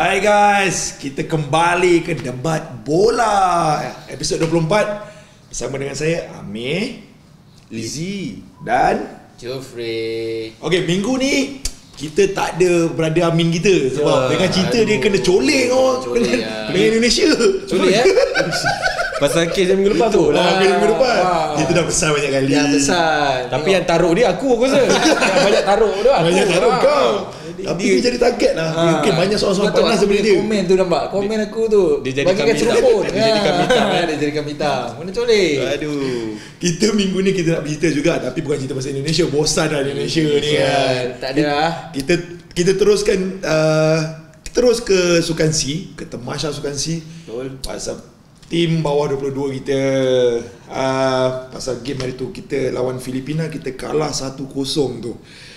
Hai guys, kita kembali ke Debat Bola episod 24 bersama dengan saya Amir, Lizzie dan Jofrey. Okay, minggu ni kita tak ada brother Amin kita sebab dengan cerita dia kena colek dengan Indonesia. Colek pasal kes yang minggu lepas tu. Minggu lepas. Kita dah pesan banyak kali. Dah pesan. Tapi yang taruh dia aku rasa. Yang banyak taruh dia aku. Banyak taruh kau. Tapi dia jadi target lah. Mungkin banyak soalan-soalan panas daripada dia. Komen tu nampak. Komen aku tu. Dia jadi kambing hitam. Dia jadi kambing hitam. Dia jadi kambing hitam. Mana colek. Aduh. Kita minggu ni kita nak bercerita juga, tapi bukan cerita pasal Indonesia. Bosan dah Indonesia ni kan. Tak ada lah. Kita teruskan terus ke Sukan C, ke Tamasha Sukan C. Betul. Pasal tim bawah 22 kita, pasal game hari tu kita lawan Filipina, kita kalah 1-0 tu.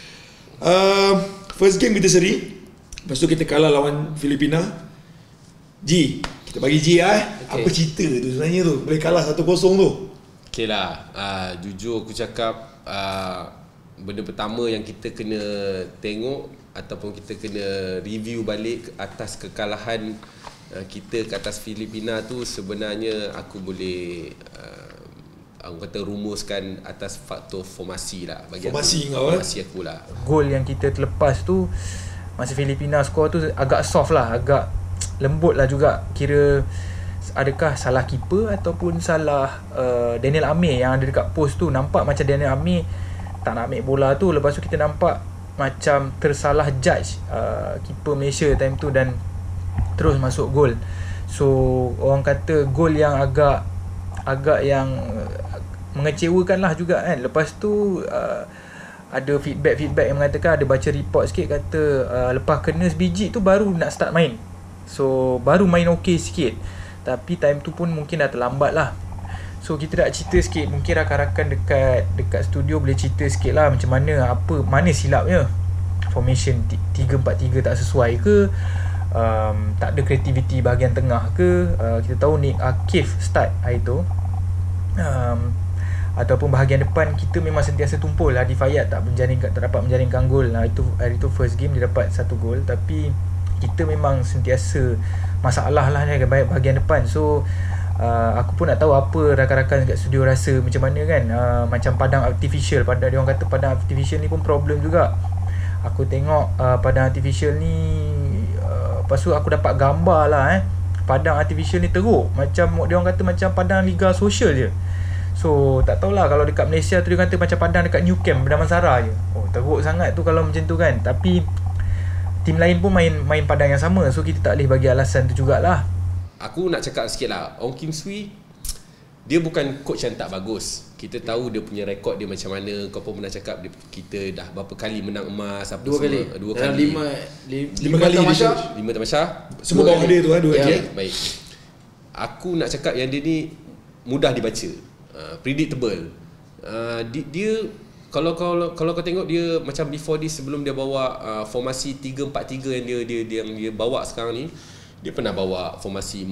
First game kita seri, lepas tu kita kalah lawan Filipina. G, kita bagi G Apa cerita tu sebenarnya tu, boleh kalah 1-0 tu? Okay lah, jujur aku cakap, benda pertama yang kita kena tengok ataupun kita kena review balik atas kekalahan kita ke atas Filipina tu, sebenarnya aku boleh aku kata rumuskan atas faktor formasi lah. Bagi formasi aku, formasi aku lah. Gol yang kita terlepas tu masa Filipina skor tu agak soft lah, agak lembut lah juga. Kira adakah salah keeper ataupun salah Daniel Amir yang ada dekat post tu. Nampak macam Daniel Amir tak nak ambil bola tu. Lepas tu kita nampak macam tersalah judge keeper Malaysia time tu dan terus masuk gol. So orang kata gol yang agak yang mengecewakan lah juga kan. Lepas tu ada feedback yang mengatakan, ada baca report sikit kata lepas kena sebiji tu baru nak start main. So baru main okey sikit, tapi time tu pun mungkin dah terlambat lah. So kita nak cerita sikit, mungkin rakan-rakan dekat studio boleh cerita sikit lah macam mana silapnya. Formation 3-4-3 tak sesuai ke, tak ada kreativiti bahagian tengah ke. Kita tahu Nick Akif start hari tu, ataupun bahagian depan kita memang sentiasa tumpul. Hadi Fayad tak dapat menjaringkan gol. Hari tu first game dia dapat 1 gol, tapi kita memang sentiasa masalah lah dengan bahagian depan. So aku pun nak tahu apa rakan-rakan kat studio rasa macam mana kan. Macam padang artificial, dia orang kata padang artificial ni pun problem juga. Aku tengok padang artificial ni, lepas tu aku dapat gambar lah padang artificial ni teruk. Macam dia orang kata macam padang liga sosial je. So tak tahulah kalau dekat Malaysia tu dia kata macam padang dekat New Camp Damansara je. Oh, teruk sangat tu kalau macam tu kan. Tapi tim lain pun main padang yang sama. So kita tak boleh bagi alasan tu jugalah. Aku nak cakap sikit lah, Ong Kim Swee dia bukan coach yang tak bagus. Kita tahu dia punya rekod dia macam mana. Kau pun pernah cakap kita dah berapa kali menang emas apa 2 kali. Dua kali. 5 kali Tamasha. 5 Tamasha. Semua bawah dia tu 2 kali. Okay, baik. Aku nak cakap yang dia ni mudah dibaca, predictable. Dia kalau kau tengok dia macam before this, sebelum dia bawa formasi 3-4-3 yang dia bawa sekarang ni, dia pernah bawa formasi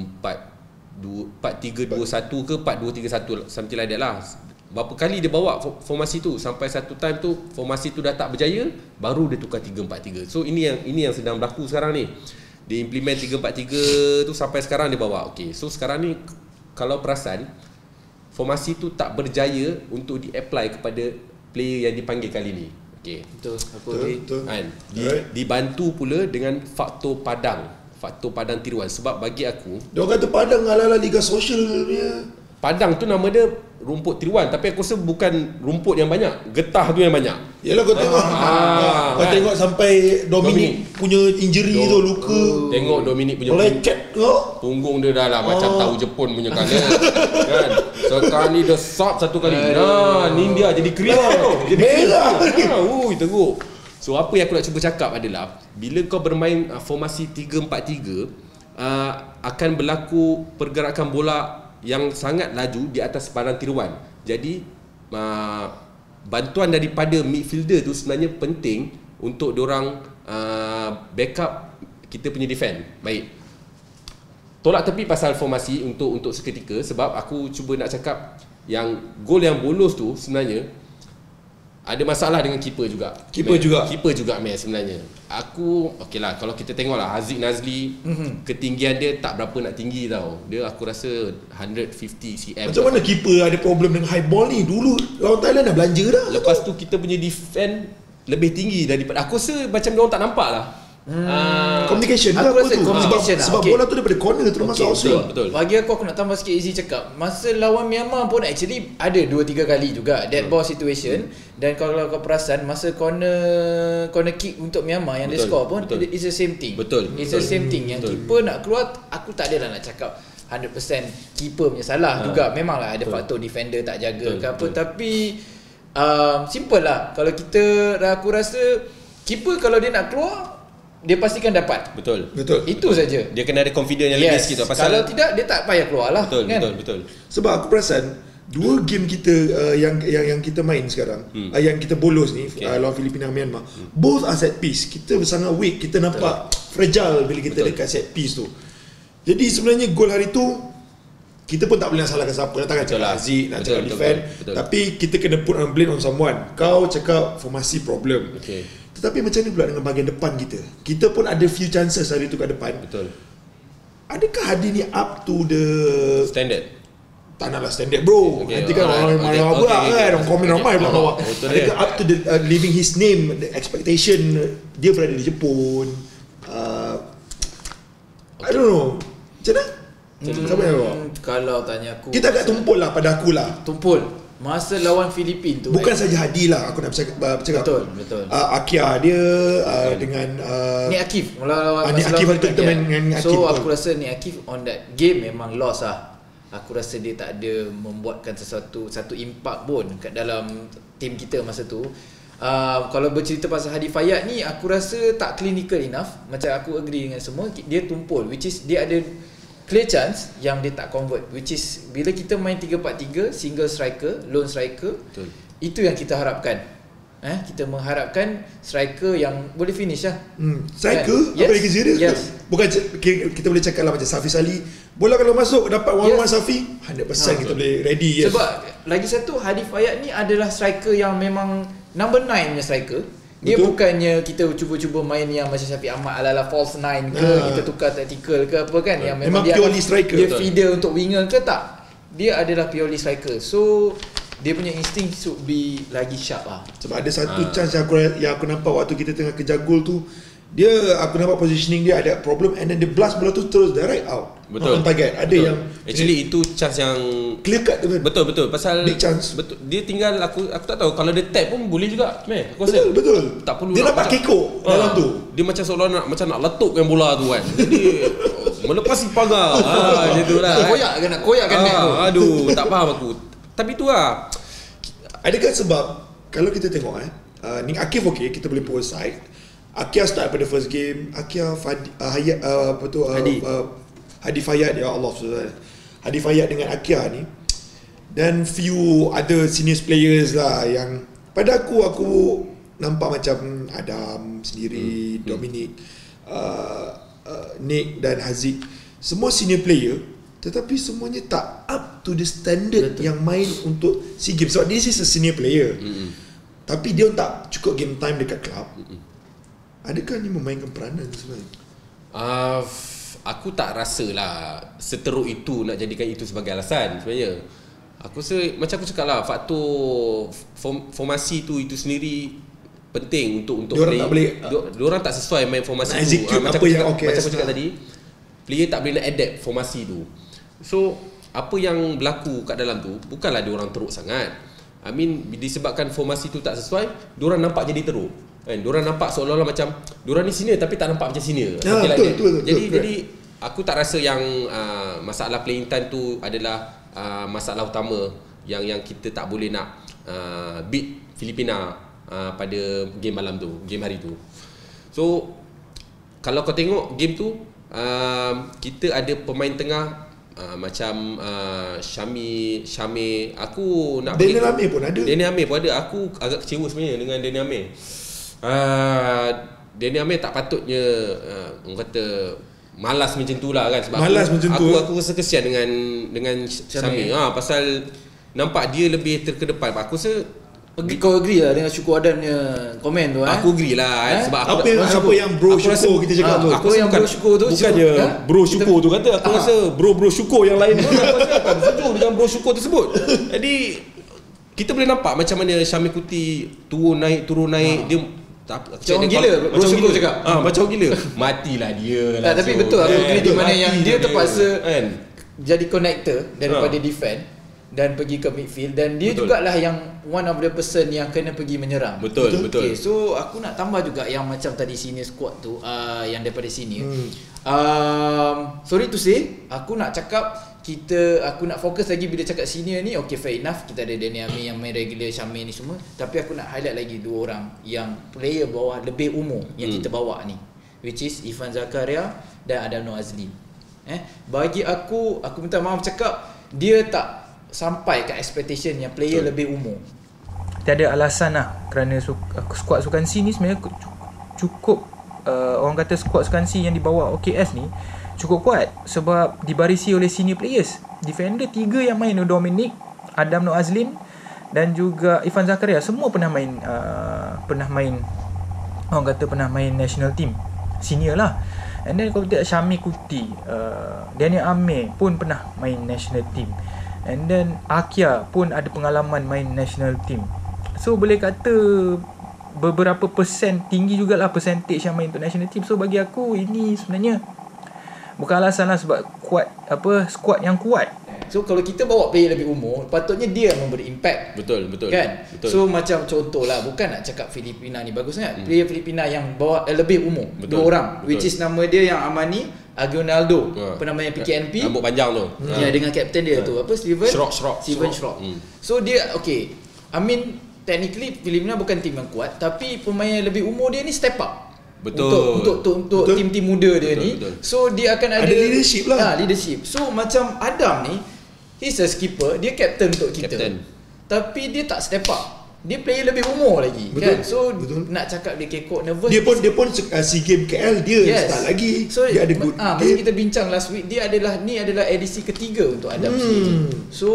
4-3-2-1 ke 4-2-3-1, something like that lah. Berapa kali dia bawa formasi tu, sampai satu time tu formasi tu dah tak berjaya, baru dia tukar 3-4-3. So ini yang sedang berlaku sekarang ni. Dia implement 3-4-3 tu sampai sekarang dia bawa. Okay, so sekarang ni kalau perasan, formasi tu tak berjaya untuk di-apply kepada player yang dipanggil kali ni. Okay. Betul. Kan? Dibantu pula dengan faktor padang tiruan. Sebab bagi aku, dia orang kata padang ala-ala liga sosial punya. padang tu nama dia rumput tiruan, tapi aku rasa bukan rumput yang banyak, getah tu yang banyak. Yalah kau tengok kau tengok sampai Dominic punya injury tu, luka. Tengok Dominic punya lecet kau. punggung dia dah lah macam tahu Jepun punya colour. Kan? Sekarang ni dia sub satu kali. Nah, ni dia jadi kriau. Jadi merah. Teruk. So apa yang aku nak cuba cakap adalah, bila kau bermain formasi 3-4-3, akan berlaku pergerakan bola yang sangat laju di atas padang tiruan. Jadi bantuan daripada midfielder tu sebenarnya penting untuk diorang backup kita punya defend. Baik, tolak tepi pasal formasi untuk seketika, sebab aku cuba nak cakap yang gol yang bolos tu sebenarnya ada masalah dengan keeper juga. Keeper juga Mel sebenarnya. Aku okeylah kalau kita tengoklah Haziq Nazli, ketinggian dia tak berapa nak tinggi tau. Dia aku rasa 150 cm. Macam mana keeper ada problem dengan high ball ni? Dulu lawan Thailand dah belanja dah. Lepas tu kita punya defend lebih tinggi daripada, aku rasa macam dia orang tak nampak lah. Communication Aku lah rasa tu. communication lah. Sebab Okay. bola tu daripada corner terus masuk outswing. Betul. Bagi aku nak tambah sikit Izzy cakap, masa lawan Myanmar pun actually ada 2-3 kali juga dead ball situation. Dan kalau kau perasan masa corner kick untuk Myanmar yang dia Betul, score pun betul. it's the same thing. Betul, It's the betul. same thing. Yang keeper nak keluar, aku tak ada lah nak cakap 100% keeper punya salah juga. Memanglah ada faktor defender tak jaga ke apa, tapi simple lah. Kalau aku rasa keeper kalau dia nak keluar, dia pastikan dapat. Betul. Itu saja. Dia kena ada confidence yang lebih sikit tu. Pasal Kalau tidak dia tak payah keluar lah. betul, kan? betul. Sebab aku perasan dua game kita yang kita main sekarang, yang kita bolos ni, lawan Filipina Myanmar, both are set piece. Kita sangat weak, kita nampak fragile bila kita dekat set piece tu. Jadi sebenarnya gol hari tu kita pun tak boleh nak salahkan siapa. Nak takkan cakap Haziq, nak cakap defend, tapi kita kena put on blame on someone. Kau cakap formasi problem. Tetapi macam ni pula dengan bahagian depan kita. Kita pun ada few chances hari tu kat depan. Betul. Adakah Hadi ni up to the Standard. tak naklah standard bro. Okay, Nanti kan orang marah pula kan, orang komen ramai pula bawah. Betul Adakah up to the leaving his name, the expectation dia berada di Jepun. I don't know. Macam mana? Siapa yang bawa? Kalau tanya aku, Kita agak tumpul lah pada aku lah. tumpul masa lawan Filipin tu. Bukan saja Hadi lah aku nak bercakap. Betul. Akia dia dengan Ni Akif lawan Ni Akif waktu kita main dengan Akif. So aku rasa Ni Akif on that game memang lost lah. Aku rasa dia tak ada membuatkan satu impact pun kat dalam tim kita masa tu. Kalau bercerita pasal Hadi Fayad ni, aku rasa tak clinical enough. Macam aku agree dengan semua, dia tumpul, which is dia ada clear chance yang dia tak convert, which is bila kita main 3-4-3 single striker, lone striker. Betul. Itu yang kita harapkan. Kita mengharapkan striker yang boleh finish lah. Striker? Yes. Apa lagi serius? Yes. Bukan kita boleh cakap lah macam Safi Salih, bola kalau masuk dapat one-one Yes. Safi, 100% kita boleh ready. Yes. Sebab lagi satu, Hadi Fayad ni adalah striker yang memang number 9 punya striker. Dia Betul. bukannya kita cuba-cuba main yang macam Syafiq Ahmad ala false 9 ke, kita tukar tactical ke apa kan, yang Memang dia purely striker. dia Betul. feeder untuk winger ke, tak. Dia adalah purely striker. So dia punya instinct should be lagi sharp lah. Sebab ada satu chance yang aku nampak waktu kita tengah kejar gol tu, aku nampak positioning dia ada problem, and then dia blast bola tu terus direct out. Betul. On target. Ada Betul. yang Actually itu chance yang clear cut tu kan. Betul pasal Big chance. Betul. Dia tinggal aku tak tahu kalau dia tap pun boleh juga. Aku rasa Betul. tak perlu Dia nak dapat macam- kekok dalam tu. Dia macam seolah nak letupkan bola tu kan. Jadi melepasi pagar. Macam tu lah. Nak koyakkan net tu. Aduh, tak faham aku. Tapi tu lah. Adakah sebab kalau kita tengok ni Akif okey, kita boleh put aside. Akia start pada first game, Akia Hayat Hadi Fayad, ya Allah, Hadi Fayad dengan Akia ni, dan few other senior players lah yang pada aku nampak macam Adam sendiri, Dominic, Nick dan Haziq, semua senior player, tetapi semuanya tak up to the standard yang main untuk SEA Games. Sebab this is a senior player, tapi dia tak cukup game time dekat club. Adakah ni memainkan peranan sebenarnya? Aku tak rasa lah seteruk itu nak jadikan itu sebagai alasan sebenarnya. Aku rasa macam aku cakap lah, faktor formasi tu itu sendiri penting untuk Diorang tak boleh diorang tak sesuai main formasi nak tu. execute Macam apa yang macam aku cakap tadi, player tak boleh nak adapt formasi tu. So apa yang berlaku kat dalam tu bukanlah diorang teruk sangat. I mean disebabkan formasi tu tak sesuai, diorang nampak jadi teruk. Kan, diorang nampak seolah-olah macam diorang ni senior tapi tak nampak macam senior. Ya, betul. Jadi aku tak rasa yang masalah playing time tu adalah masalah utama yang kita tak boleh nak beat Filipina pada game malam tu, game hari tu. So kalau kau tengok game tu, kita ada pemain tengah macam Syami, aku nak Daniel Amir pun ada. Daniel Amir pun ada. Aku agak kecewa sebenarnya dengan Daniel Amir. Daniel Amir tak patutnya orang kata malas macam tu lah kan, sebab Malas macam tu. aku rasa kesian dengan Syami. Pasal nampak dia lebih terkedepan. Aku rasa Kau agree lah dengan Syukur Adam punya komen tu Aku agree lah sebab aku Apa yang bro Syukur kita cakap tu? Aku yang bro Syukur tu Bukannya bro Syukur tu kata. Aku rasa bro Syukur yang lain pun aku rasa akan setuju dengan bro Syukur tersebut. Jadi kita boleh nampak macam mana Syamil Kuti turun naik dia macam orang gila bro Syukur cakap. Macam orang gila. Matilah dia lah. Tapi betul aku agree di mana yang dia terpaksa kan jadi connector daripada defend dan pergi ke midfield, dan dia jugalah yang one of the person yang kena pergi menyerang. Betul. Okay, so aku nak tambah juga yang macam tadi senior squad tu, yang daripada senior. Sorry to say, aku nak cakap aku nak fokus lagi bila cakap senior ni. Okay, fair enough, kita ada Daniel Ami yang main regular, Syamil ni semua, tapi aku nak highlight lagi dua orang yang player bawah lebih umur yang kita bawa ni, which is Irfan Zakaria dan Adam Noor Azli. Bagi aku minta maaf cakap, dia tak sampai ke expectation yang player lebih umur. Tiada alasan lah, kerana skuad Sukan C ni sebenarnya cukup orang kata skuad Sukan C yang dibawa OKS ni cukup kuat sebab dibarisi oleh senior players. Defender 3 yang main, Dominic, Adam Noor Azlin dan juga Irfan Zakaria, semua pernah main orang kata pernah main national team senior lah. And then kalau tidak, Syamil Kuti, Daniel Amir pun pernah main national team. And then Akia pun ada pengalaman main national team. So boleh kata beberapa tinggi jugalah percentage yang main untuk national team. So bagi aku ini sebenarnya bukan alasan lah, sebab squad yang kuat. So kalau kita bawa player lebih umur, patutnya dia memberi impact. Betul. Kan? Betul. So macam contoh lah, bukan nak cakap Filipina ni bagus sangat. Player Filipina yang bawa lebih umur, dua orang, which is nama dia yang Amani Aguinaldo, pernah main PKNP, rambut panjang tu. Ya, dengan kapten dia tu apa, Steven Schrock. So dia okay, I mean technically Filipina bukan tim yang kuat, tapi pemain yang lebih umur dia ni step up. Untuk tim-tim muda dia ni. So dia akan ada leadership lah. Leadership. So macam Adam ni, he's a skipper, dia captain untuk kita. Tapi dia tak step up. Dia player lebih umur lagi, kan? So nak cakap dia kekok, nervous. Dia pun SEA Games KL dia start lagi. So dia ada good masa kita bincang last week, dia adalah edisi ketiga untuk Adam sendiri. So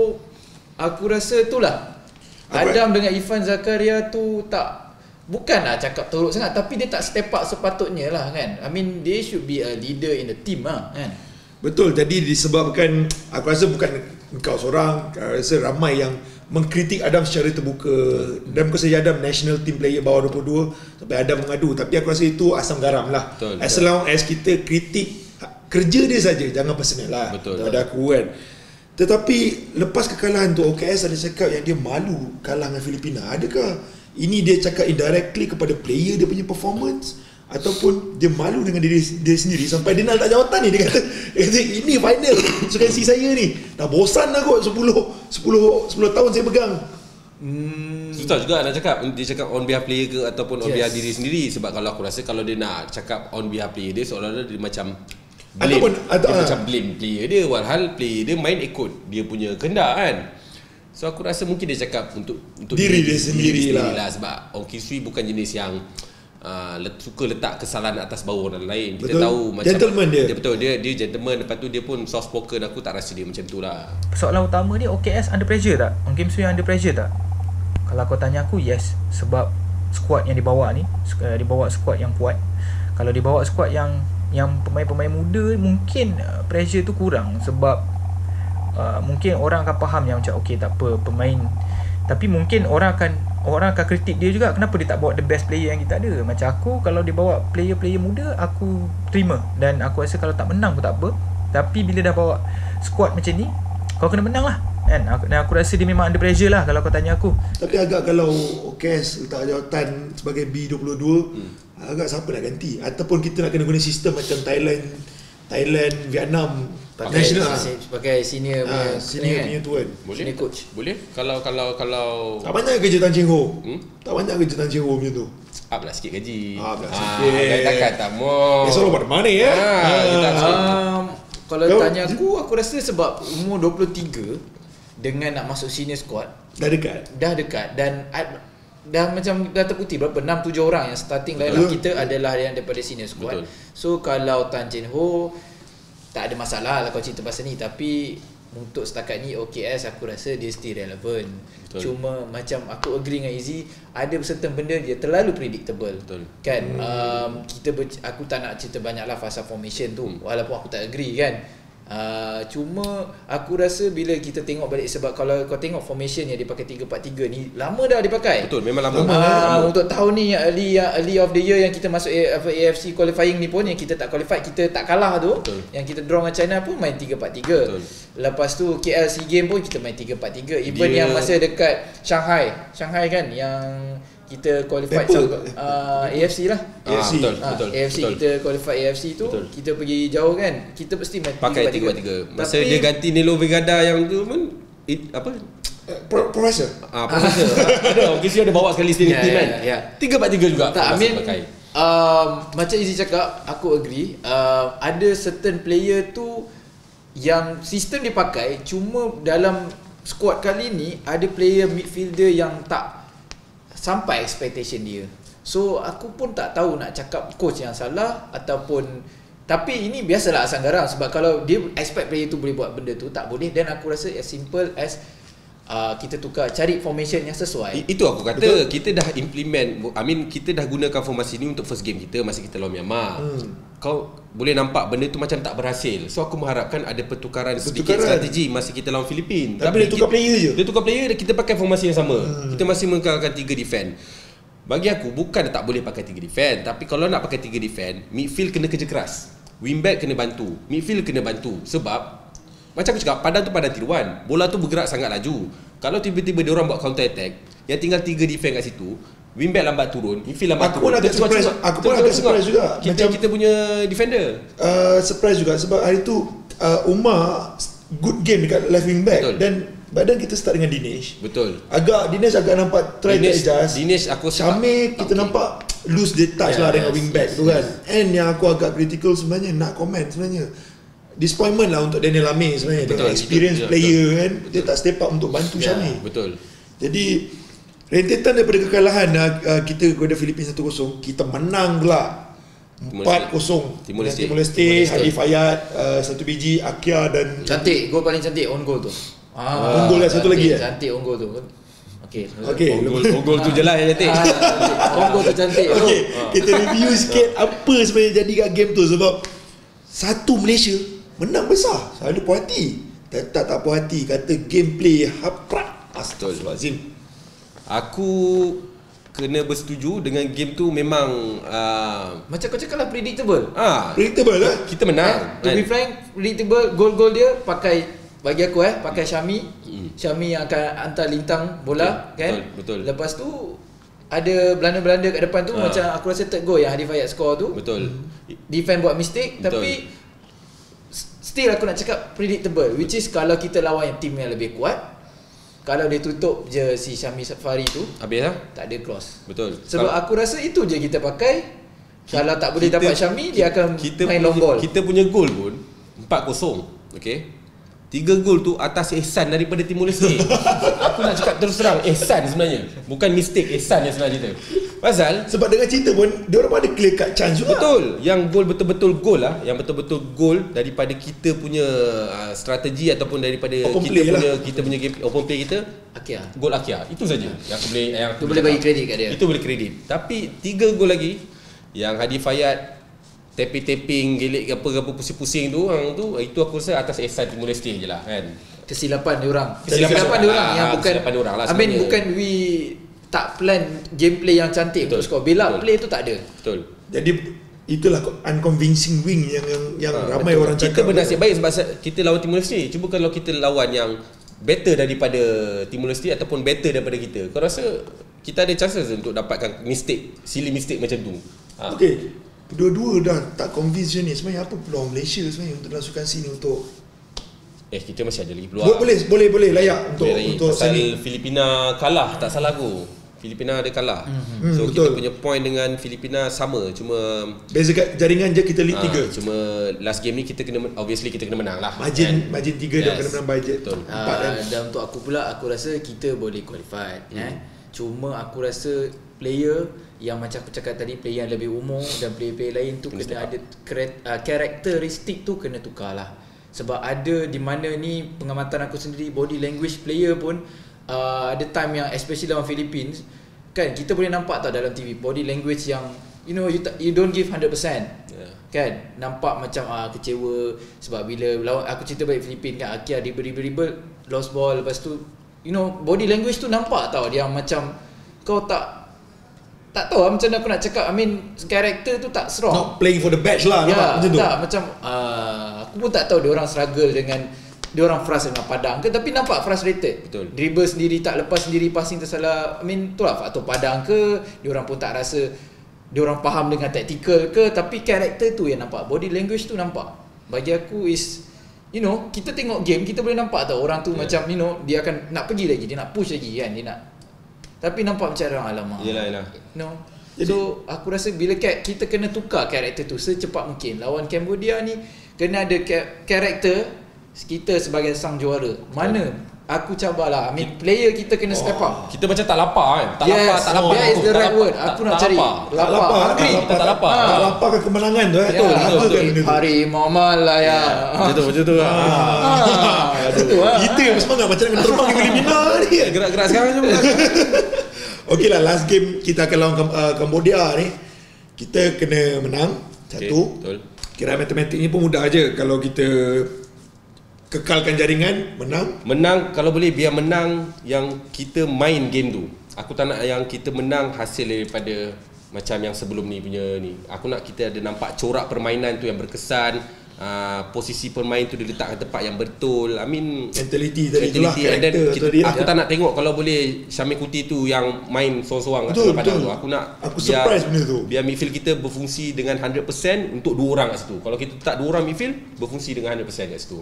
aku rasa itulah Adam dengan Irfan Zakaria tu bukanlah cakap teruk sangat, tapi dia tak step up sepatutnya lah, kan? I mean they should be a leader in the team lah, kan? Betul, jadi disebabkan aku rasa bukan engkau seorang, aku rasa ramai yang mengkritik Adam secara terbuka. Dan bukan saja Adam national team player bawah 22 sampai Adam mengadu, tapi aku rasa itu asam garam lah. As long as kita kritik kerja dia saja, jangan personal lah. Pada aku kan. Tetapi lepas kekalahan tu, OKS ada cakap yang dia malu kalah dengan Filipina. Adakah ini dia cakap indirectly kepada player dia punya performance, ataupun dia malu dengan diri dia sendiri sampai dia nak letak jawatan ni? Dia kata ini final Sukan C saya ni, dah bosan dah kot 10 tahun saya pegang. Susah juga nak cakap. Dia cakap on behalf player ke ataupun on behalf diri sendiri. Sebab kalau aku rasa kalau dia nak cakap on behalf player dia, seolah-olah dia macam blame, macam blame player dia, walhal player dia main ikut dia punya kehendak, kan. So aku rasa mungkin dia cakap untuk diri dia sendiri lah. Sebab Ong Kisui bukan jenis yang suka letak kesalahan atas bau orang lain. Kita tahu macam gentleman dia. Betul, dia gentleman. Lepas tu dia pun soft spoken. Aku tak rasa dia macam tu lah. Soalan utama dia, OKS under pressure tak? Ong Kim Sui under pressure tak? Kalau kau tanya aku, yes. Sebab squad yang dibawa ni, dibawa squad yang kuat. Kalau dibawa squad yang pemain-pemain muda, mungkin pressure tu kurang. Sebab mungkin orang akan faham yang macam okay, tak apa pemain, tapi mungkin orang akan kritik dia juga, kenapa dia tak bawa the best player yang kita ada. Macam aku, kalau dia bawa player muda, aku terima. Dan aku rasa kalau tak menang pun tak apa, tapi bila dah bawa squad macam ni, kau kena menang lah, kan? Dan aku rasa dia memang under pressure lah kalau kau tanya aku. Tapi agak kalau OKS letak jawatan sebagai B22, agak siapa nak ganti? Ataupun kita nak kena guna sistem macam Thailand, Vietnam, national pakai senior punya tu kan. Boleh senior coach. Boleh. Kalau tak banyak kerja Tan Cheng Ho. Tak banyak kerja Tan Cheng Ho macam tu. up lah sikit gaji. Takkan tak mau. It's all about the money ya. Kalau tanya aku rasa sebab umur 23 dengan nak masuk senior squad dah dekat dan dah macam dah terputih berapa 6-7 orang yang starting line up kita adalah yang daripada senior squad. So kalau Tan Chen Ho tak ada masalah lah kau cerita pasal ni, tapi untuk setakat ni OKS aku rasa dia still relevant. Betul. Cuma macam aku agree dengan Izzy, ada certain benda dia terlalu predictable. Betul. Kan aku tak nak cerita banyak lah fasa formation tu, walaupun aku tak agree kan. Cuma aku rasa bila kita tengok balik, sebab kalau kau tengok formation yang dia pakai 3-4-3 ni lama dah dia pakai. Betul, memang lama. Untuk tahun ni early of the year yang kita masuk AFC qualifying ni pun, yang kita tak qualify, kita tak kalah tu, betul, yang kita draw dengan China pun main 3-4-3. Betul. Lepas tu KL SEA Game pun kita main 3-4-3. Even yang masa dekat Shanghai kan yang kita qualified AFC lah. Betul. AFC betul. Kita qualified AFC tu, betul, kita pergi jauh kan. Kita mesti main pakai 3-3. Masa dia ganti Nelo Vegada yang tu pun Professor. Professor. Ada okey, ada bawa sekali sendiri tim kan. 3-4-3 juga. Tak, pakai. Macam Izzy cakap, aku agree. Ada certain player tu yang sistem dia pakai, cuma dalam squad kali ni ada player midfielder yang tak sampai expectation dia. So aku pun tak tahu nak cakap coach yang salah ataupun, tapi ini biasalah asam garam, sebab kalau dia expect player tu boleh buat benda tu, tak boleh. Dan aku rasa as simple as kita tukar, cari formation yang sesuai. Itu aku kata. Betul. Kita dah implement, kita dah gunakan formasi ni untuk first game kita masa kita lawan Myanmar. Kau boleh nampak benda tu macam tak berhasil. So aku mengharapkan ada pertukaran sedikit strategi masa kita lawan Filipin. Tapi dia tukar player je. Dia tukar player, kita pakai formasi yang sama. Kita masih mengekalkan 3 defend. Bagi aku bukan tak boleh pakai 3 defend, tapi kalau nak pakai 3 defend, midfield kena kerja keras, wingback kena bantu, midfield kena bantu. Sebab macam aku cakap, Padang tu Padang tiruan. Bola tu bergerak sangat laju. Kalau tiba-tiba dia orang buat counter attack, yang tinggal 3 defend kat situ, wingback lambat turun, midfield lambat turun. Aku pun agak surprise juga. Kita punya defender surprise juga sebab hari tu Umar good game dekat left wing back. Betul. Dan badan kita start dengan Dinesh. Betul. Dinesh agak nampak try to adjust. Dinesh aku Syamir kita nampak lose the touch lah dengan wing back tu kan. And yang aku agak critical sebenarnya, nak comment sebenarnya, disappointment lah untuk Daniel Amir sebenarnya. Dengan experience player kan, dia tak step up untuk bantu Syamir. Betul. Jadi rentetan daripada kekalahan kita kepada Filipina 1-0, kita menang pula 4-0 Timor Leste. Hadi Fayad 1 biji, Akia dan cantik, gol paling cantik on goal tu. On goal lah satu lagi cantik on goal tu. Okey. On goal tu je lah yang cantik. On goal tu cantik. Okey, kita review sikit apa sebenarnya jadi kat game tu. Sebab satu Malaysia menang besar, selalu puas hati. Tak puas hati, kata gameplay haprak. Astagfirullahalazim. Aku kena bersetuju dengan game tu. Memang macam kau cakap lah, predictable. Predictable lah. Kita menang. To be frank, predictable. Gol-gol dia pakai, bagi aku pakai Syami. Syami yang akan hantar lintang bola, kan? Betul. Lepas tu ada belanda-belanda kat depan tu, macam aku rasa third goal yang Hadi Fayad score tu. Betul. Defend buat mistake. Betul. Tapi still aku nak cakap predictable, which is kalau kita lawan yang team yang lebih kuat, kalau dia tutup je si Syami Safari tu, habis lah, tak ada cross. Betul. Sebab aku rasa itu je kita pakai. Kalau tak boleh dapat Syami, dia akan main long ball. Kita punya gol pun 4-0. Okay, 3 gol tu atas ihsan daripada Timor Leste. Aku nak cakap terus terang, ihsan sebenarnya, bukan mistake, ihsan yang sebenarnya cerita. Pasal sebab dengan cerita pun dia orang ada clear cut chance juga. Betul. Yang gol betul-betul gol lah, yang betul-betul gol daripada kita punya strategi ataupun daripada kita punya game open play kita. Akia. Gol Akia. Itu saja yang aku boleh bagi kredit kat dia. Itu boleh kredit. Tapi 3 gol lagi yang Hadi Fayad tapping, gelik apa pusing-pusing tu, itu aku rasa atas ihsan Timor Leste je lah kan. Kesilapan dia orang yang bukan lah, bukan we tak plan gameplay yang cantik untuk skor. Bila play tu tak ada. Betul. Jadi itulah unconvincing wing yang ramai orang cakap. Kita bernasib baik sebab kita lawan Timor Leste. Cuba kalau kita lawan yang better daripada Timor Leste ataupun better daripada kita, kau rasa kita ada chances untuk dapatkan silly mistake macam tu. Okey, dua-dua dah tak convince ni. Sebenarnya apa peluang Malaysia sebenarnya untuk dalam sukan sini untuk kita masih ada lagi peluang. Boleh layak untuk sini. Filipina kalah, tak salah aku. Filipina ada kalah. So betul. Kita punya point dengan Filipina sama, cuma beza kat jaringan je kita lead 3. Cuma last game ni kita kena menang lah. Margin 3 dah kena menang budget. 4 dan untuk aku pula, aku rasa kita boleh qualified. Cuma aku rasa player yang macam aku cakap tadi, player yang lebih umur dan player-player lain tu kena ada karakteristik tu kena tukar lah. Sebab ada di mana ni pengamatan aku sendiri, body language player pun ada time yang especially lawan Philippines kan, kita boleh nampak tau dalam TV body language yang you don't give 100%. Kan nampak macam kecewa sebab bila lawan, aku cerita balik Filipin kan, Akia dribble lost ball, lepas tu body language tu nampak tau dia macam kau tak tahu macam mana aku nak cakap, I mean karakter tu tak strong, not playing for the badge lah, nampak macam tu. Tak macam aku pun tak tahu dia orang struggle dengan, dia orang frust dengan Padang ke, tapi nampak frustrated. Betul. Dribble sendiri tak lepas sendiri, passing tersalah, I mean tu lah faktor Padang ke, dia orang pun tak rasa dia orang faham dengan tactical ke, tapi karakter tu yang nampak, body language tu nampak. Bagi aku is kita tengok game, kita boleh nampak tau orang tu macam dia akan nak pergi lagi, dia nak push lagi kan, dia nak, tapi nampak macam orang alamak. Yelah. So aku rasa bila kita kena tukar karakter tu secepat mungkin. Lawan Cambodia ni kena ada karakter kita sebagai sang juara. Mana aku cabarlah, I mean player kita kena step up. Kita macam tak lapar kan? Tak lapar. That is the right word. Aku nak cari lapar. Hungry. Kita tak lapar. Tak lapar ke kemenangan tu Betul. Hari Muhammad lah ya. Macam tu lah. Kita yang semangat macam nak terbang ke Filipina ni. Gerak-gerak sekarang je. Okey lah, last game kita akan lawan Cambodia ni, kita kena menang satu. Betul. Kira matematik ni pun mudah aje, kalau kita kekalkan jaringan, menang. Kalau boleh biar menang yang kita main game tu. Aku tak nak yang kita menang hasil daripada macam yang sebelum ni punya ni. Aku nak kita ada nampak corak permainan tu yang berkesan, posisi pemain tu diletakkan tempat yang betul. I mean mentality tadi itulah, karakter tadi. Aku tak nak tengok kalau boleh Syamil Kuti tu yang main sorang-sorang kat padang tu. Aku surprise benda tu. Biar midfield kita berfungsi dengan 100% untuk 2 orang kat situ. Kalau kita tak 2 orang midfield berfungsi dengan 100% kat situ.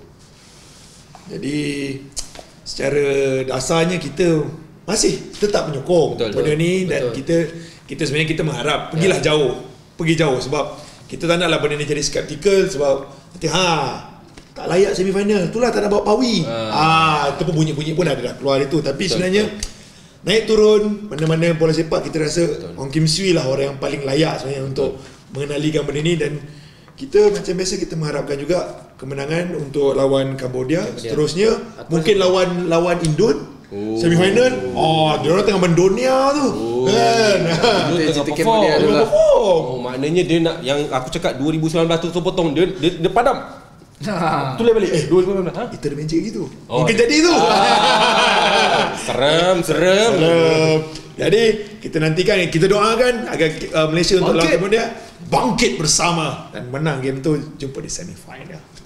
Jadi secara dasarnya kita masih tetap menyokong benda ni, dan kita sebenarnya kita mengharap pergi jauh, sebab kita tak naklah benda ni jadi skeptical, sebab nanti tak layak semi final, itulah tak nak bawa Pawi. Itu pun bunyi-bunyi pun ada dah keluar itu, tapi sebenarnya naik turun mana-mana bola sepak kita rasa Ong Kim Swee lah orang yang paling layak sebenarnya untuk mengenalikan benda ni, dan kita macam biasa kita mengharapkan juga kemenangan untuk lawan Cambodia. Seterusnya mungkin lawan Indon semi final. Dia orang tengah mendunia tu. Kan. Dia tengah perform. Maknanya dia nak yang aku cakap 2019 tu potong dia padam. Tulis balik 2019 Itu ada magic gitu. Mungkin jadi tu. Serem. Jadi kita nantikan, kita doakan agar Malaysia untuk lawan Cambodia bangkit bersama dan menang game tu, jumpa di semi final.